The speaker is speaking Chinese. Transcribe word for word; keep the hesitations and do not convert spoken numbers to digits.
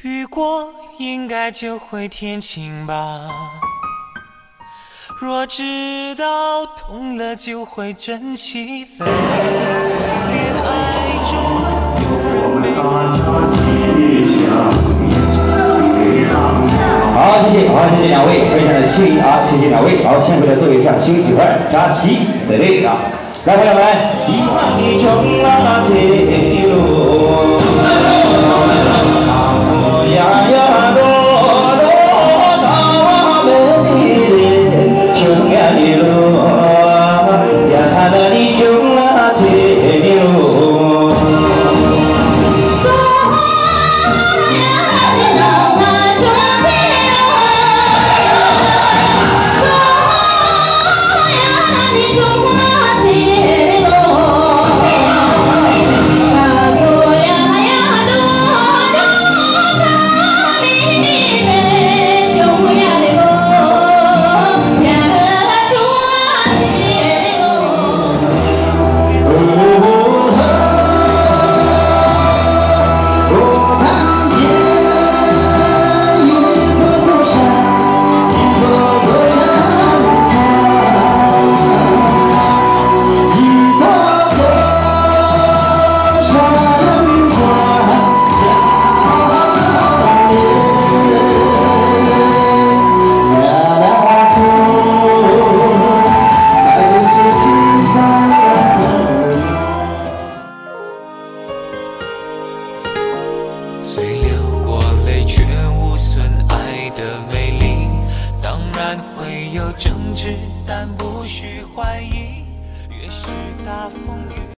雨过应该就会天晴吧。若知道痛了就会珍惜了，恋爱中有人没好，谢谢，好，谢谢两位，非常的幸运啊，谢谢两位。好，先给他做一下休息会儿，加息的累啊。来，朋友们，一万里冲啊铁路，我呀呀罗罗那美丽冲呀的路，呀那里冲啊铁路。 虽流过泪，却无损爱的美丽。当然会有争执，但不需怀疑。越是大风雨。